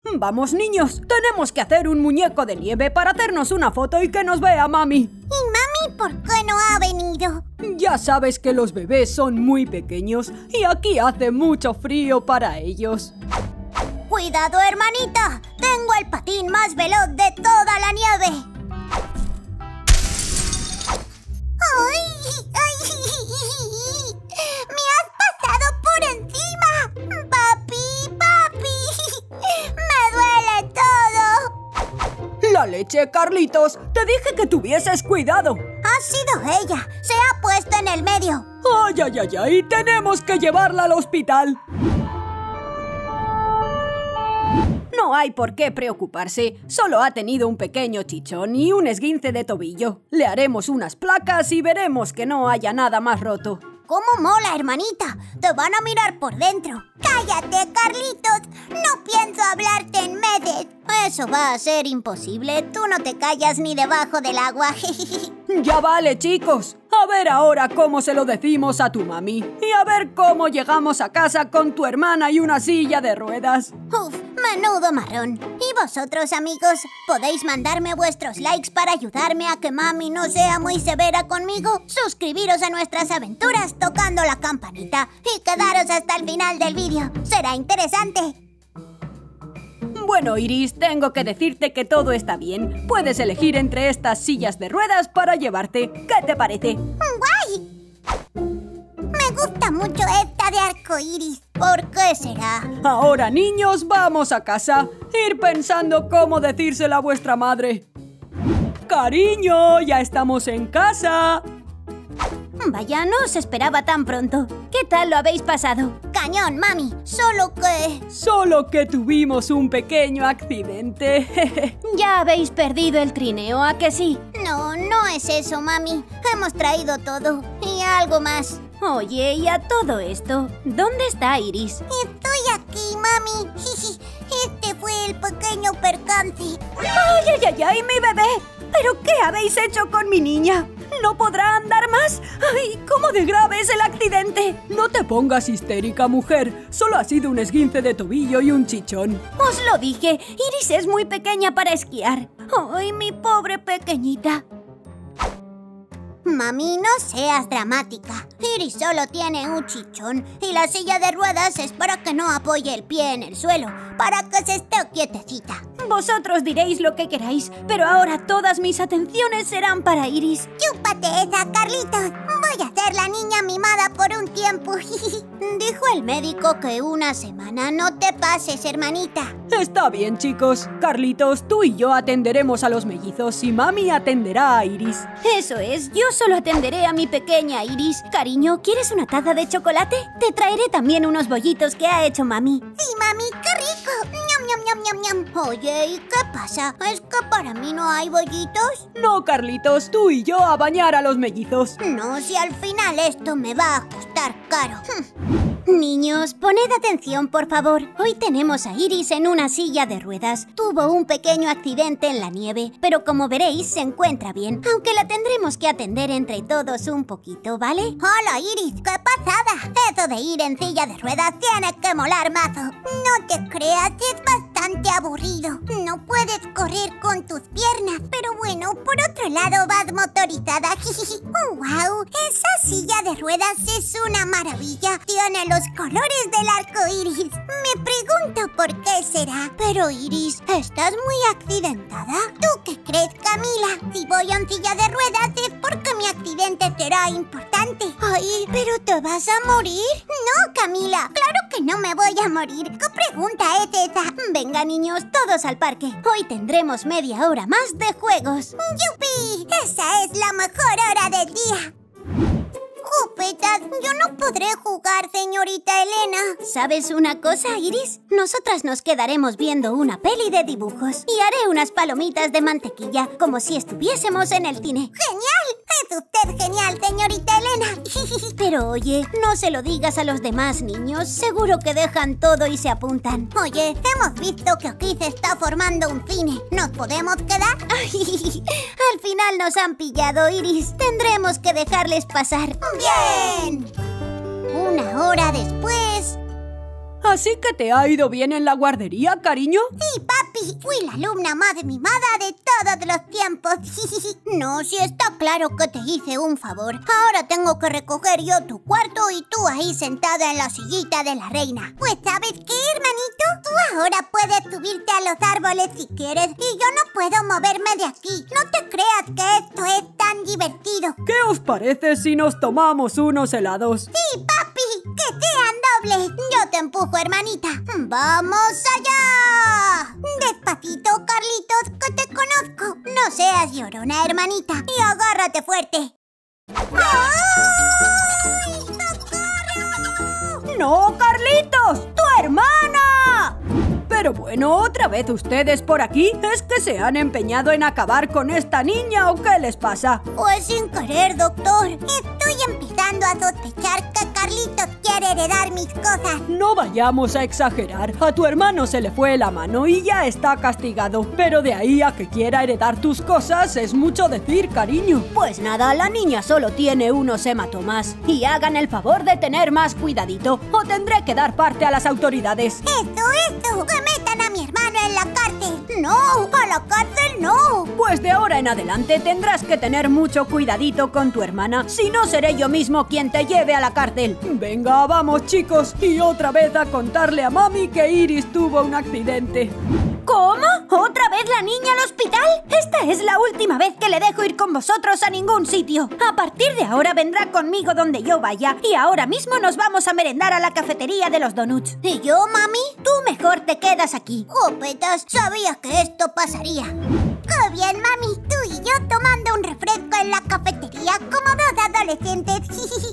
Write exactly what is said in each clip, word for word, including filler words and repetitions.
Vamos, niños, tenemos que hacer un muñeco de nieve para hacernos una foto y que nos vea mami. ¿Y mami por qué no ha venido? Ya sabes que los bebés son muy pequeños y aquí hace mucho frío para ellos. ¡Cuidado, hermanita! ¡Tengo el patín más veloz de toda la nieve! ¡Ay! ¡Ay! ¡Me has pasado por encima! ¡Papi! ¡Papi! ¡Me duele todo! ¡La leche, Carlitos! ¡Te dije que tuvieses cuidado! Ha sido ella. Se ha puesto en el medio. ¡Ay, ay, ay, ay! ¡Tenemos que llevarla al hospital! No hay por qué preocuparse. Solo ha tenido un pequeño chichón y un esguince de tobillo. Le haremos unas placas y veremos que no haya nada más roto. ¡Cómo mola, hermanita! ¡Te van a mirar por dentro! ¡Cállate, Carlitos! ¡No pienso hablarte en meses! Eso va a ser imposible. Tú no te callas ni debajo del agua. Ya vale, chicos. A ver ahora cómo se lo decimos a tu mami. Y a ver cómo llegamos a casa con tu hermana y una silla de ruedas. Uf, menudo marrón. ¿Y vosotros, amigos? ¿Podéis mandarme vuestros likes para ayudarme a que mami no sea muy severa conmigo? Suscribiros a nuestras aventuras tocando la campanita y quedaros hasta el final del vídeo. Será interesante. Bueno, Iris, tengo que decirte que todo está bien. Puedes elegir entre estas sillas de ruedas para llevarte. ¿Qué te parece? ¡Guay! Me gusta mucho esta de arcoíris. ¿Por qué será? Ahora, niños, vamos a casa. Ir pensando cómo decírselo a vuestra madre. Cariño, ya estamos en casa. Vaya, no os esperaba tan pronto. ¿Qué tal lo habéis pasado? Cañón, mami. Solo que... Solo que tuvimos un pequeño accidente. Ya habéis perdido el trineo, ¿a que sí? No, no es eso, mami. Hemos traído todo. Y algo más. Oye, y a todo esto, ¿dónde está Iris? Estoy aquí, mami. Este fue el pequeño percance. ¡Ay, ay, ay, ay, mi bebé! ¿Pero qué habéis hecho con mi niña? ¿No podrá andar más? ¡Ay, cómo de grave es el accidente! No te pongas histérica, mujer. Solo ha sido un esguince de tobillo y un chichón. Os lo dije, Iris es muy pequeña para esquiar. ¡Ay, mi pobre pequeñita! Mami, no seas dramática. Iris solo tiene un chichón y la silla de ruedas es para que no apoye el pie en el suelo, para que se esté quietecita. Vosotros diréis lo que queráis, pero ahora todas mis atenciones serán para Iris. ¡Chúpate esa, Carlitos! Voy a ser la niña mimada por un tiempo. Dijo el médico que una semana. No te pases, hermanita. Está bien, chicos. Carlitos, tú y yo atenderemos a los mellizos y mami atenderá a Iris. Eso es, yo solo atenderé a mi pequeña Iris. Cariño, ¿quieres una taza de chocolate? Te traeré también unos bollitos que ha hecho mami. Sí, mami, qué rico. Ñam, ñam, ñam, ñam, ñam. Oye, ¿y qué pasa? ¿Es que para mí no hay bollitos? No, Carlitos, tú y yo a bañar a los mellizos. No, si al final esto me va a costar caro. Niños, poned atención, por favor. Hoy tenemos a Iris en una silla de ruedas. Tuvo un pequeño accidente en la nieve, pero como veréis, se encuentra bien, aunque la tendremos que atender entre todos un poquito, ¿vale? ¡Hola, Iris! ¡Qué pasada! Eso de ir en silla de ruedas tiene que molar mazo. No te creas, es bastante aburrido. No puedes correr con tus piernas, pero bueno, por otro lado vas motorizada. ¡Oh, wow! Esa silla de ruedas es una maravilla. Tiene los colores del arco iris. Me pregunto por qué será. Pero Iris, ¿estás muy accidentada? ¿Tú qué crees, Camila? Si voy en silla de ruedas es porque mi accidente será importante. Ay, ¿pero te vas a morir? No, Camila, claro que no me voy a morir. ¿Qué pregunta es esa? Venga, niños, todos al parque. Hoy tendremos media hora más de juegos. ¡Yupi! Esa es la mejor hora del día. ¡Jupetas! Yo no podré jugar, señorita Elena. ¿Sabes una cosa, Iris? Nosotras nos quedaremos viendo una peli de dibujos y haré unas palomitas de mantequilla, como si estuviésemos en el cine. ¡Genial! ¡Es usted genial, señorita Elena! Pero oye, no se lo digas a los demás niños. Seguro que dejan todo y se apuntan. Oye, hemos visto que aquí se está formando un cine. ¿Nos podemos quedar? Al final nos han pillado, Iris. Tendremos que dejarles pasar. ¡Bien! Una hora después... ¿Así que te ha ido bien en la guardería, cariño? Sí, papi. Fui la alumna más mimada de todos los tiempos. No, si está claro que te hice un favor. Ahora tengo que recoger yo tu cuarto y tú ahí sentada en la sillita de la reina. Pues ¿sabes qué, hermanito? Tú ahora puedes subirte a los árboles si quieres y yo no puedo moverme de aquí. No te creas que esto es tan divertido. ¿Qué os parece si nos tomamos unos helados? Sí, papi, que sean dobles. Yo te empujo, hermanita. ¡Vamos allá! Despacito, Carlitos, que te conozco. No seas llorona, hermanita, y agárrate fuerte. ¡Ay! ¡Socorro! ¡No, Carlitos! ¡Tu hermana! Pero bueno, ¿otra vez ustedes por aquí? ¿Es que se han empeñado en acabar con esta niña o qué les pasa? Pues sin querer, doctor. Estoy empezando a sospechar que Carlitos quiere heredar mis cosas. No vayamos a exagerar. A tu hermano se le fue la mano y ya está castigado. Pero de ahí a que quiera heredar tus cosas es mucho decir, cariño. Pues nada, la niña solo tiene unos hematomas. Y hagan el favor de tener más cuidadito o tendré que dar parte a las autoridades. ¡Esto, esto! ¡Que metan a mi hermano en la cárcel! ¡No! ¡A la cárcel no! Pues de ahora en adelante tendrás que tener mucho cuidadito con tu hermana. Si no, seré yo mismo quien te lleve a la cárcel. Venga, vamos chicos. Y otra vez a contarle a mami que Iris tuvo un accidente. ¿Cómo? ¿Otra vez la niña al hospital? Esta es la última vez que le dejo ir con vosotros a ningún sitio. A partir de ahora vendrá conmigo donde yo vaya. Y ahora mismo nos vamos a merendar a la cafetería de los donuts. ¿Y yo, mami? Tú mejor te quedas aquí. ¡Jopetas! Sabía que esto pasaría. ¡Qué bien, mami! Tú y yo tomando un refresco en la cafetería como dos adolescentes.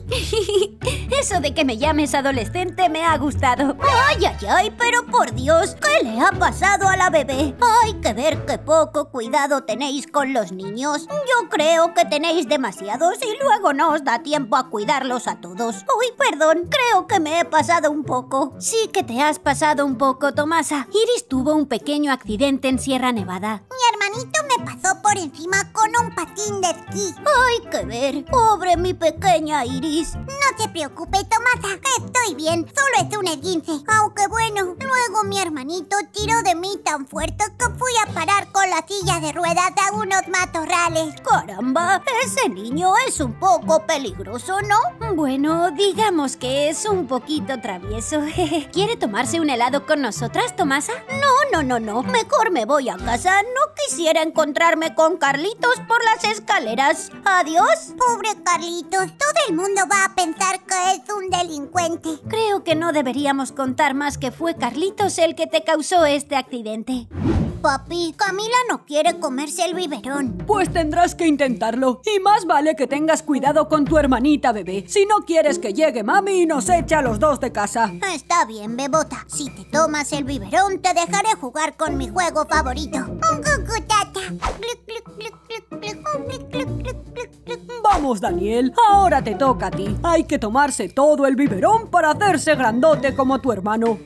Eso de que me llames adolescente me ha gustado. ¡Ay, ay, ay! Pero por Dios, ¿qué le ha pasado a la bebé? Hay que ver qué poco cuidado tenéis con los niños. Yo creo que tenéis demasiados y luego no os da tiempo a cuidarlos a todos. Uy, perdón, creo que me he pasado un poco. Sí que te has pasado un poco, Tomasa. Iris tuvo un pequeño accidente en Sierra Nevada. Mi hermanito me pasó por encima con un patín de esquí. Hay que ver, pobre mi pequeña Iris. No te preocupes, Tomasa, estoy bien, solo es un esguince. Aunque bueno, luego mi hermanito tiró de mí tan fuerte que fui a parar con la silla de ruedas a unos matorrales. Caramba, ese niño es un poco peligroso, ¿no? Bueno, digamos que es un poquito travieso. ¿Quiere tomarse un helado con nosotras, Tomasa? No, no, no, no, mejor me voy a casa. No quisiera encontrarme con Carlitos por las escaleras. Adiós. Pobre Carlitos, todo el mundo va a pensar que es un delincuente. Creo que no deberíamos contar más que fue Carlitos el que te causó este accidente. Papi, Camila no quiere comerse el biberón. Pues tendrás que intentarlo. Y más vale que tengas cuidado con tu hermanita, bebé. Si no quieres que llegue mami y nos eche a los dos de casa. Está bien, bebota. Si te tomas el biberón, te dejaré jugar con mi juego favorito. Vamos, Daniel. Ahora te toca a ti. Hay que tomarse todo el biberón para hacerse grandote como tu hermano.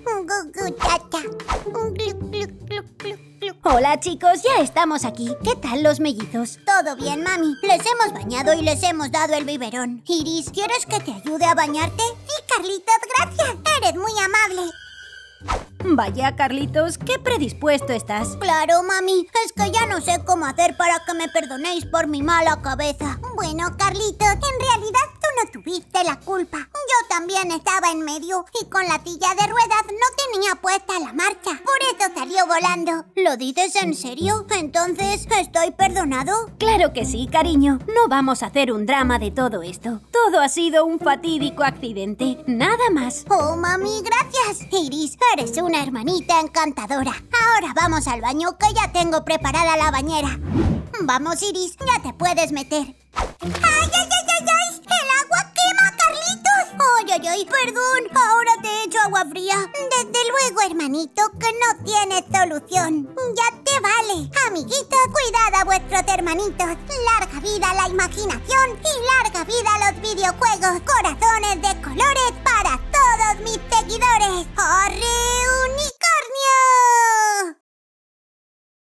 Hola chicos, ya estamos aquí. ¿Qué tal los mellizos? Todo bien, mami. Les hemos bañado y les hemos dado el biberón. Iris, ¿quieres que te ayude a bañarte? Sí, Carlitos, gracias. Eres muy amable. Vaya, Carlitos, qué predispuesto estás. Claro, mami. Es que ya no sé cómo hacer para que me perdonéis por mi mala cabeza. Bueno, Carlitos, en realidad tú no tuviste la culpa. Yo también estaba en medio y con la silla de ruedas no tenía puesta la marcha. Por eso salió volando. ¿Lo dices en serio? Entonces, ¿estoy perdonado? Claro que sí, cariño. No vamos a hacer un drama de todo esto. Todo ha sido un fatídico accidente. Nada más. Oh, mami, gracias. Iris, eres una hermanita encantadora. Ahora vamos al baño, que ya tengo preparada la bañera. Vamos, Iris, ya te puedes meter. ¡Ay, ay, ay, ay, ay! ¡El agua quema, Carlitos! ¡Ay, ay, ay! Perdón, ahora te echo agua fría. Desde luego, hermanito, que no tiene solución. Ya te vale. Amiguitos, cuidad a vuestros hermanitos. Larga vida la imaginación y larga vida los videojuegos. Corazones de colores para todos mis seguidores. ¡Arre!